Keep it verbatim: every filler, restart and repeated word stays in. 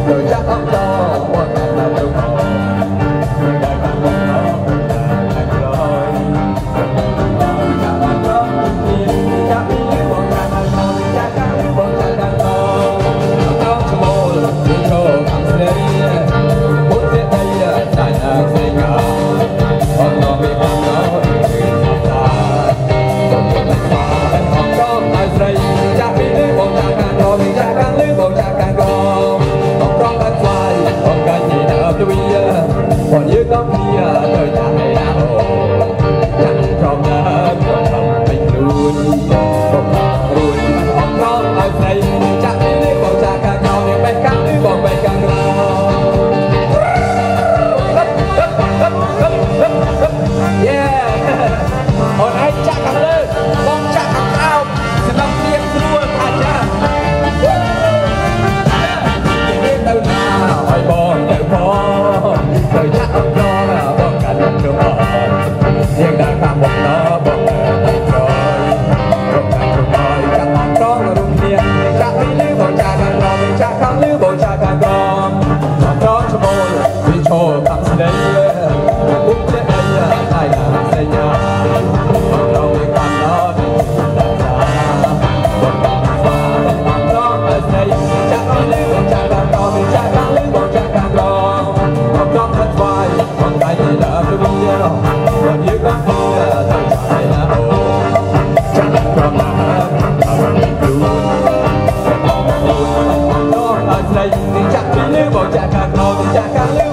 rồi chắc không to một ngày nào đâu có người đời không có anh rồi chắc anh có chắc đi lưu bọn cha càng to chắc càng lưu bọn cha càng to nó cho mô đi cho thằng lấy bút viết đây tại là dây cả còn nó bị bằng nó thì sao ta còn một lần mà anh còn có ai dây chắc đi lưu bọn cha càng to thì chắc càng lưu bọn cha càng to còn như con kia đời ta hay nào chẳng trong đó còn không mình luôn còn luôn còn con ở đây chắc đi lấy bọn cha càng cao thì bay càng đi bọn bay càng cao yeah hồi nãy cha càng lên bọn cha càng cao sẽ làm việc luôn à cha biết đâu nào hỏi bọn đều có đời chắc không lo là bọn cả lần trường hợp nhưng đã phạm một nó bọn cả rồi bọn cả trường rồi chẳng mong đó là đúng nhiên chắc đi lưu bọn cha càng lo mình chắc càng lưu bọn cha càng lo chẳng đó cho môi vì cho thằng sẽ đây cũng chết đây ai là xây nhà bọn đâu vì còn nó thì làm ra bọn cả xa bọn đó ở đây chắc đi lưu bọn cha càng lo mình chắc càng lưu bọn cha càng lo con thật vai con tay thì đã tôi biết còn như con kia thật phải là hồ chẳng còn là ở mình luôn nó ở đây thì chắc đi lưu bọn cha càng lo thì cha càng lưu